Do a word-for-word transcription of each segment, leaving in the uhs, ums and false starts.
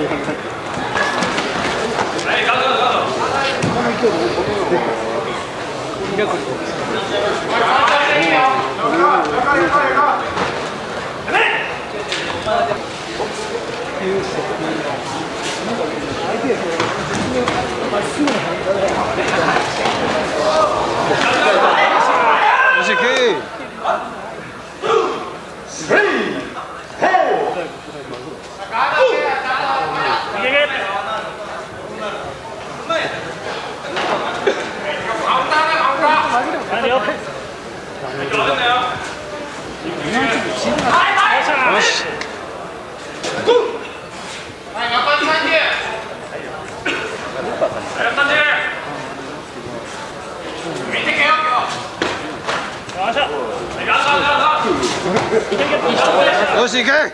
よし行け。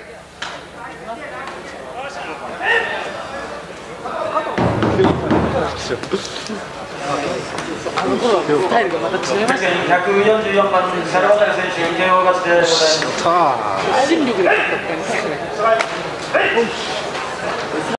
あの頃はスタイルがまた違いましたね。 ひゃくよんじゅうよんばんシャルワタリ選手 ケーオー 勝ちでございます。 さあ。 心力で取ったって感じですね。